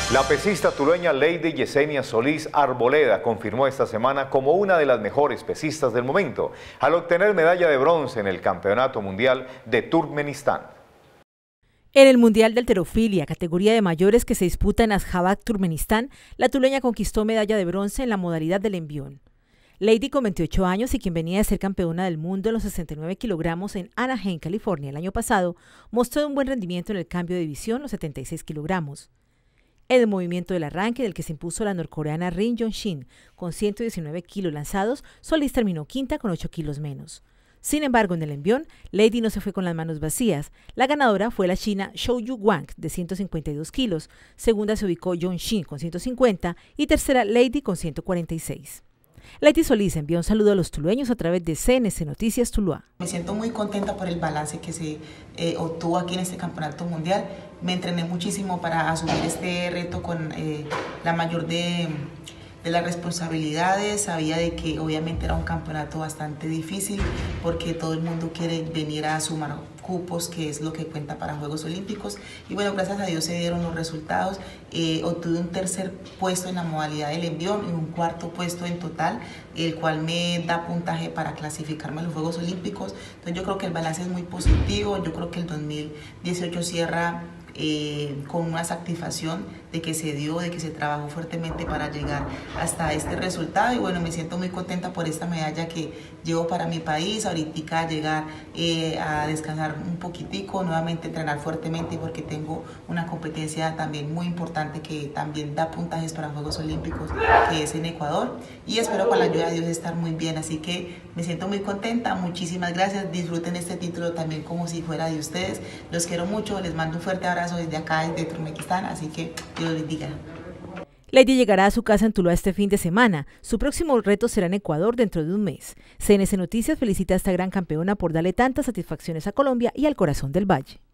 La pesista tulueña Lady Yesenia Solís Arboleda confirmó esta semana como una de las mejores pesistas del momento, al obtener medalla de bronce en el Campeonato Mundial de Turkmenistán. En el Mundial de Halterofilia, categoría de mayores que se disputa en Ashgabat, Turkmenistán, la tulueña conquistó medalla de bronce en la modalidad del envión. Lady, con 28 años y quien venía de ser campeona del mundo en los 69 kilogramos en Anaheim, California, el año pasado, mostró un buen rendimiento en el cambio de división, los 76 kilogramos. En el movimiento del arranque, del que se impuso la norcoreana Rin Jong-shin con 119 kilos lanzados, Solís terminó quinta con 8 kilos menos. Sin embargo, en el envión, Lady no se fue con las manos vacías. La ganadora fue la china Xiaoyu Wang, de 152 kilos. Segunda se ubicó Jong-shin con 150 y tercera Lady con 146. Lady Solís envió un saludo a los tulueños a través de CNC Noticias Tuluá. Me siento muy contenta por el balance que se obtuvo aquí en este campeonato mundial. Me entrené muchísimo para asumir este reto con la mayor de las responsabilidades. Sabía de que obviamente era un campeonato bastante difícil porque todo el mundo quiere venir a sumar cupos, que es lo que cuenta para Juegos Olímpicos. Y bueno, gracias a Dios se dieron los resultados. Obtuve un tercer puesto en la modalidad del envión y un cuarto puesto en total, el cual me da puntaje para clasificarme a los Juegos Olímpicos. Entonces yo creo que el balance es muy positivo. Yo creo que el 2018 cierra con una satisfacción de que se dio, de que se trabajó fuertemente para llegar hasta este resultado. Y bueno, me siento muy contenta por esta medalla que llevo para mi país. Ahorita llegar a descansar un poquitico, nuevamente entrenar fuertemente, porque tengo una competencia también muy importante que también da puntajes para Juegos Olímpicos, que es en Ecuador, y espero con la ayuda de Dios estar muy bien. Así que me siento muy contenta. Muchísimas gracias. Disfruten este título también como si fuera de ustedes. Los quiero mucho. Les mando un fuerte abrazo desde acá, desde Turkmenistán. Así que Dios les bendiga. Lady llegará a su casa en Tuluá este fin de semana. Su próximo reto será en Ecuador dentro de un mes. CNC Noticias felicita a esta gran campeona por darle tantas satisfacciones a Colombia y al corazón del Valle.